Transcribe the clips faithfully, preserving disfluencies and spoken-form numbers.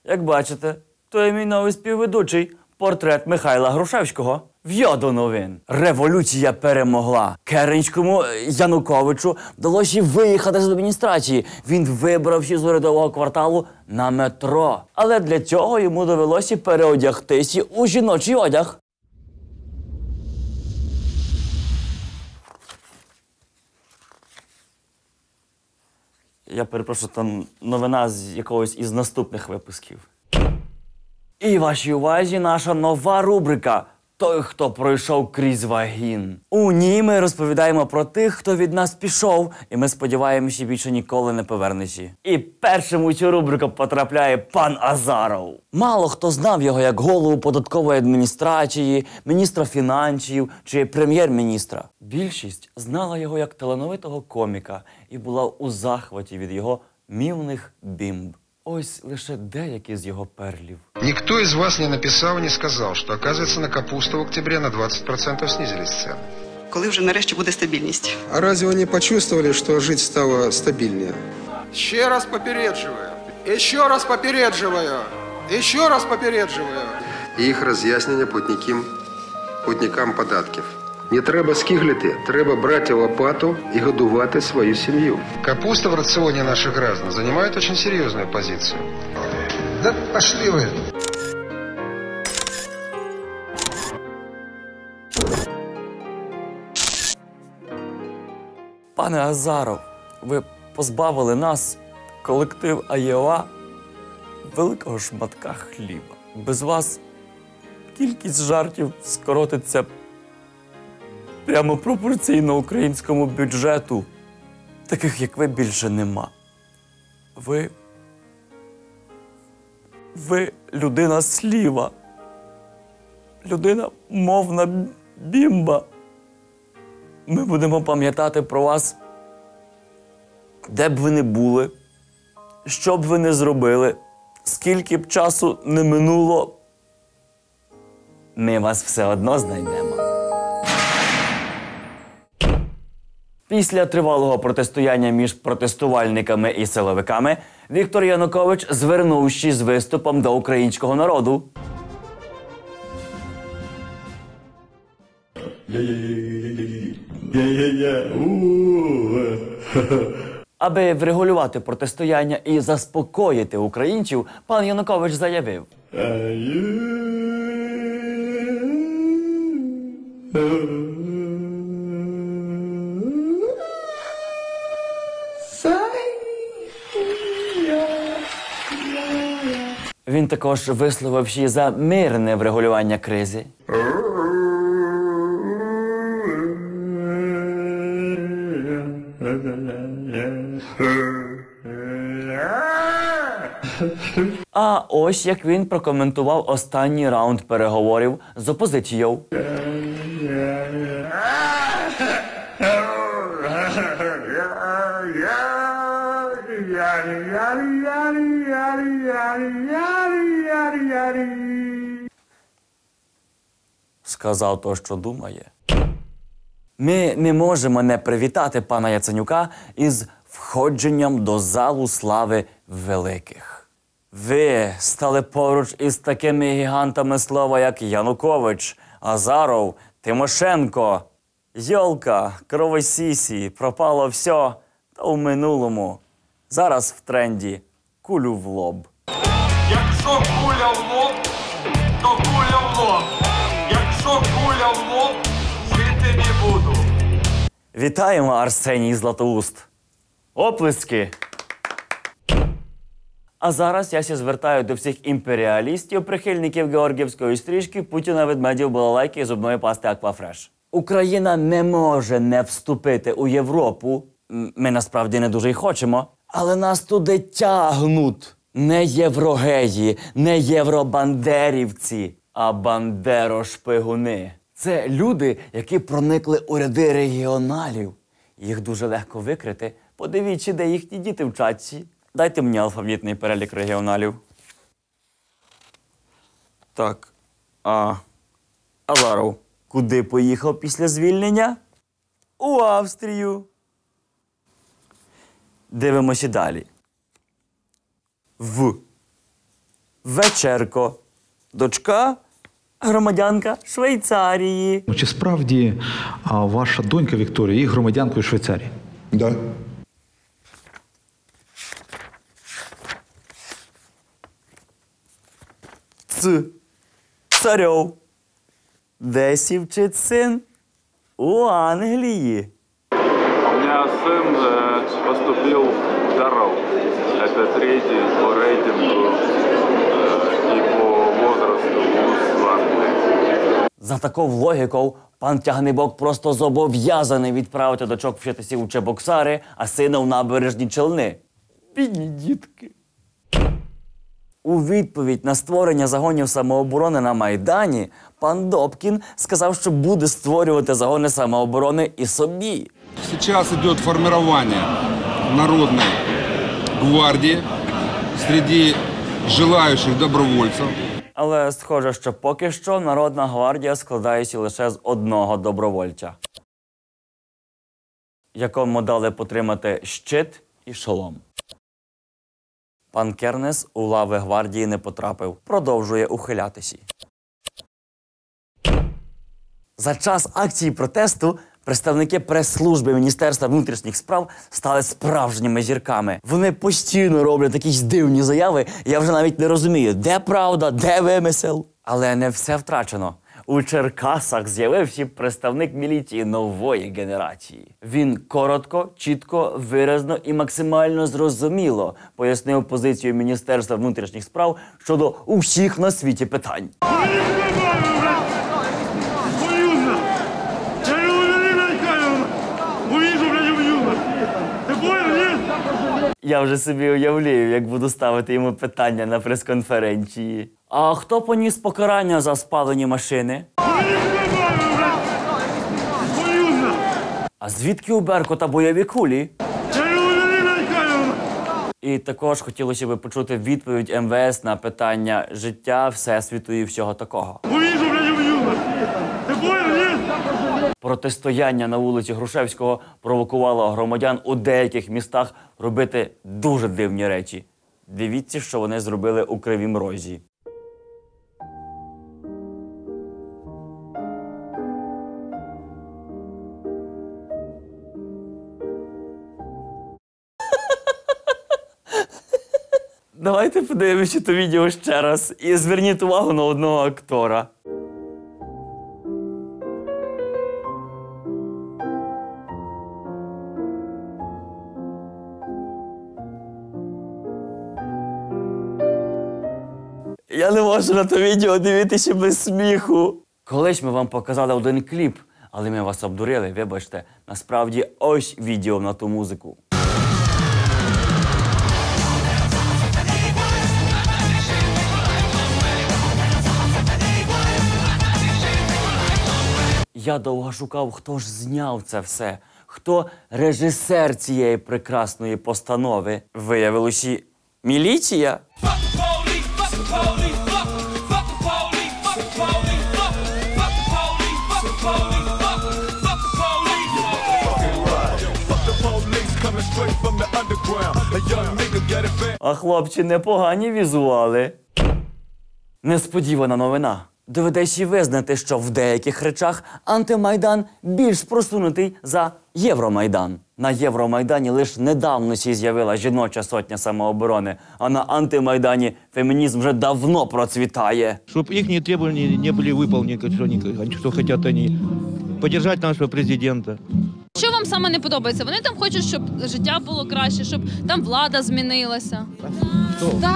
Як бачите, то є мій новий співведучий – портрет Михайла Грушевського. В'йо до новин. Революція перемогла. Керенському Януковичу вдалося виїхати з адміністрації. Він вибрався з урядового кварталу на метро. Але для цього йому довелося переодягтися у жіночий одяг. Я перепрошую, там новина з якогось із наступних випусків. І вашій увазі наша нова рубрика «Той, хто пройшов крізь вагін». У ній ми розповідаємо про тих, хто від нас пішов, і ми сподіваємося, більше ніколи не повернеться. І першим у цю рубрику потрапляє пан Азаров. Мало хто знав його як голову податкової адміністрації, міністра фінансів чи прем'єр-міністра. Більшість знала його як талановитого коміка і була у захваті від його мівних бімб. Ось лише деякі з його перлів. Никто из вас не написал, не сказал, что, оказывается, на капусту в октябре на двадцать процентов снизились цены. Коли вже нарешті буде стабільність? А разве вы не почувствовали, что жить стало стабильнее? Ще раз попередживаю. Еще раз попередживаю. Еще раз попередживаю. І їх роз'яснення путникам, путникам податків. Не треба скиглити, треба брати лопату і годувати свою сім'ю. Капуста в рационе наших граждан занимает очень серьезную позицию. Да пошли вы. Пане Азаров, ви позбавили нас, колектив АЄОА, великого шматка хліба. Без вас кількість жартів скоротиться прямо пропорційно українському бюджету. Таких, як ви, більше нема. Ви... Ви людина сліва. Людина мовна бімба. Ми будемо пам'ятати про вас, де б ви не були, що б ви не зробили, скільки б часу не минуло, ми вас все одно знайдемо. Після тривалого протистояння між протестувальниками і силовиками Віктор Янукович звернувся з виступом до українського народу. Аби врегулювати протистояння і заспокоїти українців, пан Янукович заявив: Він також висловився за мирне врегулювання кризи. А ось як він прокоментував останній раунд переговорів з опозицією. Сказав то, що думає. Ми не можемо не привітати пана Яценюка із входженням до залу слави великих. Ви стали поруч із такими гігантами слова, як Янукович, Азаров, Тимошенко, Йолка, Кровосісі, пропало все, та у минулому. Зараз в тренді кулю в лоб. Якщо куля в лоб, то куля в лоб. Якщо куля в лоб, жити не буду. Вітаємо, Арсеній Златоуст. Оплески! А зараз я ся звертаю до всіх імперіалістів, прихильників георгіївської стрічки, Путіна, ведмедів, балалайки і зубної пасти Аквафреш. Україна не може не вступити у Європу. Ми насправді не дуже й хочемо. Але нас туди тягнуть не єврогеї, не євробандерівці, а бандерошпигуни. Це люди, які проникли у ряди регіоналів. Їх дуже легко викрити. Подивіться, де їхні діти вчаться. Дайте мені алфавітний перелік регіоналів. Так, а... Азаров куди поїхав після звільнення? У Австрію. Дивимося далі. В. Вечерко. Дочка громадянка Швейцарії. Чи справді а, ваша донька Вікторія є громадянкою Швейцарії? Да. Ц. Царьов. Де сівчить син? У Англії. У меня сын э, поступил в ДАРОВ. Это третий по рейтингу э, и по возрасту вуз в Англии. За такою логікою, пан Тягнибок просто зобов'язаний відправити дочок вчитися у Чебоксари, а сина в набережні Челни. Бідні дітки. У відповідь на створення загонів самооборони на Майдані пан Добкін сказав, що буде створювати загони самооборони і собі. Сейчас идет формирование народной гвардии среди желающих добровольцев. Але схоже, що поки що Народна гвардія складається лише з одного добровольця, якому дали потримати щит і шолом. Пан Кернес у лави гвардії не потрапив, продовжує ухилятися. За час акції протесту представники прес-служби Міністерства внутрішніх справ стали справжніми зірками. Вони постійно роблять якісь дивні заяви, я вже навіть не розумію, де правда, де вимисел. Але не все втрачено. У Черкасах з'явився представник міліції нової генерації. Він коротко, чітко, виразно і максимально зрозуміло пояснив позицію Міністерства внутрішніх справ щодо усіх на світі питань. Я вже собі уявляю, як буду ставити йому питання на прес-конференції. А хто поніс покарання за спалені машини? А звідки у Беркута бойові кулі? І також хотілося б почути відповідь ем ве ес на питання життя, всесвіту і всього такого. Протистояння на вулиці Грушевського провокувало громадян у деяких містах робити дуже дивні речі. Дивіться, що вони зробили у Кривім Розі. Давайте подивимося це відео ще раз і зверніть увагу на одного актора. Я не можу на то відео дивитися без сміху. Колись ми вам показали один кліп, але ми вас обдурили, вибачте. Насправді ось відео на ту музику. Я довго шукав, хто ж зняв це все, хто режисер цієї прекрасної постанови. Виявилося, міліція. А хлопці, непогані візуали. Несподівана новина. Доведеться визнати, що в деяких речах антимайдан більш просунутий за Євромайдан. На Євромайдані лише недавно з'явила жіноча сотня самооборони, а на антимайдані фемінізм вже давно процвітає. Щоб їхні требування не були виконані, що, вони, що хочуть вони, підтримати нашого президента. Що вам саме не подобається? Вони там хочуть, щоб життя було краще, щоб там влада змінилася. Так.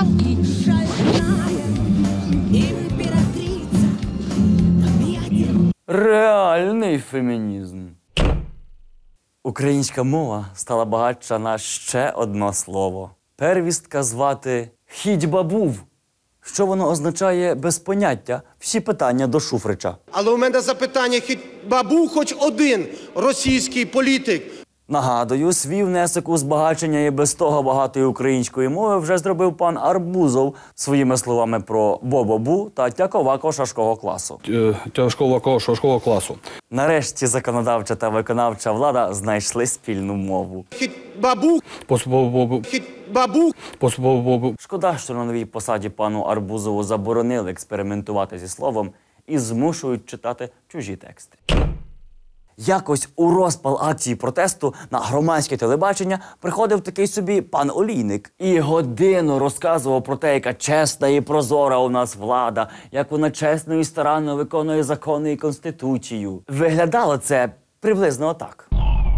Реальний фемінізм. Українська мова стала багатша на ще одне слово. Первістка звати «хідьба був». Що воно означає без поняття? Всі питання до Шуфрича. Але у мене запитання, хіба був хоч один російський політик? Нагадую, свій внесок у збагачення і без того багатої української мови вже зробив пан Арбузов своїми словами про Бобобу та Тяковако шашкового класу. Тяжкого шашкового класу. Нарешті законодавча та виконавча влада знайшли спільну мову. Бабу. Бабу. Шкода, що на новій посаді пану Арбузову заборонили експериментувати зі словом і змушують читати чужі тексти. Якось у розпал акції протесту на громадське телебачення приходив такий собі пан Олійник і годину розказував про те, яка чесна і прозора у нас влада, як вона чесно і старанно виконує закони і Конституцію. Виглядало це приблизно отак.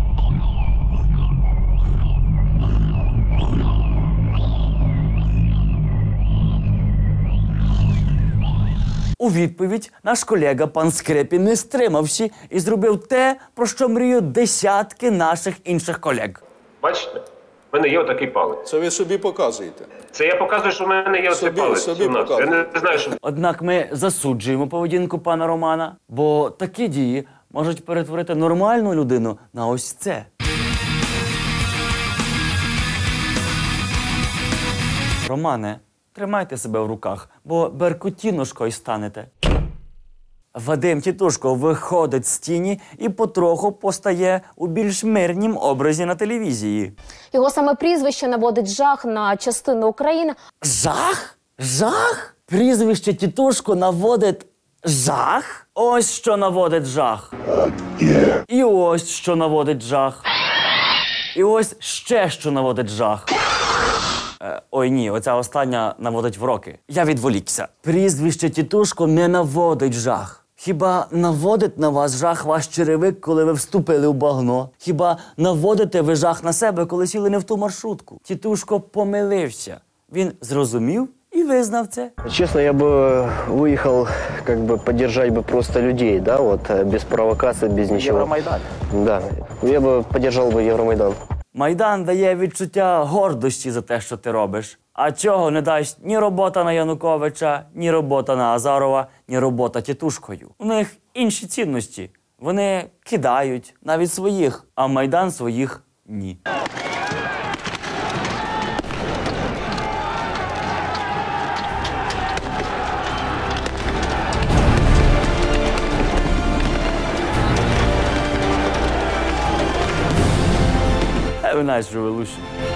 У відповідь наш колега пан Скрепін не стримався і зробив те, про що мріють десятки наших інших колег. Бачите, в мене є отакий палець. Це ви собі показуєте. Це я показую, що в мене є оцей Собі- палець. собі у нас. Я не знаю, що... Однак ми засуджуємо поведінку пана Романа, бо такі дії можуть перетворити нормальну людину на ось це. Романе, тримайте себе в руках, бо беркутінушкою станете. Вадим Тітушко виходить з тіні і потроху постає у більш мирнім образі на телевізії. Його саме прізвище наводить жах на частину України. Жах? Жах? Прізвище Тітушко наводить жах? Ось що наводить жах. І ось що наводить жах. І ось ще що наводить жах. Е, ой, ні, оця остання наводить в роки. Я відволікся. Прізвище Тітушко не наводить жах. Хіба наводить на вас жах ваш черевик, коли ви вступили в багно? Хіба наводите ви жах на себе, коли сіли не в ту маршрутку? Тітушко помилився. Він зрозумів і визнав це. Честно, я бы выехал, как бы поддержать бы просто людей, да, вот, без провокаций, без ничего. Євромайдан. Да, я бы поддержал бы Евромайдан. Майдан дає відчуття гордості за те, що ти робиш. А чого не дасть ні робота на Януковича, ні робота на Азарова, ні робота Тітушкою. У них інші цінності. Вони кидають навіть своїх, а Майдан своїх – ні. Have a nice revolution.